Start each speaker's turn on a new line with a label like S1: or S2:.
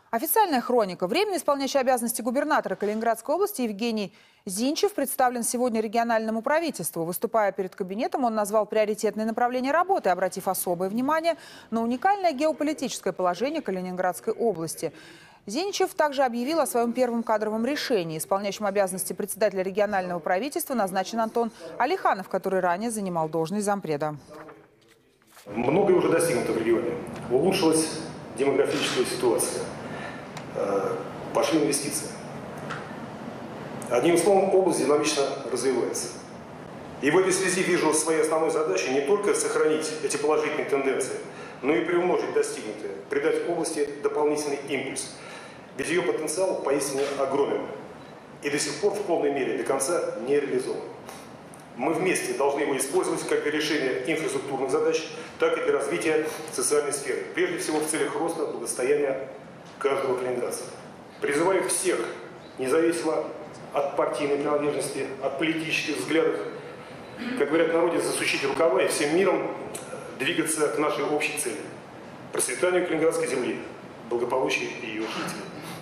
S1: Официальная хроника. Временно исполняющий обязанности губернатора Калининградской области Евгений Зинчев представлен сегодня региональному правительству. Выступая перед кабинетом, он назвал приоритетные направления работы, обратив особое внимание на уникальное геополитическое положение Калининградской области. Зинчев также объявил о своем первом кадровом решении. Исполняющим обязанности председателя регионального правительства назначен Антон Алиханов, который ранее занимал должность зампреда.
S2: Многое уже достигнуто в регионе. Улучшилась демографическая ситуация. Пошли инвестиции. Одним словом, область динамично развивается. И в этой связи вижу своей основной задачей не только сохранить эти положительные тенденции, но и приумножить достигнутое, придать области дополнительный импульс. Ведь ее потенциал поистине огромен и до сих пор в полной мере до конца не реализован. Мы вместе должны его использовать как для решения инфраструктурных задач, так и для развития социальной сферы, прежде всего в целях роста благосостояния каждого калининградца. Призываю всех, независимо от партийной принадлежности, от политических взглядов, как говорят в народе, засучить рукава и всем миром двигаться к нашей общей цели – процветанию калининградской земли, благополучию ее жителей.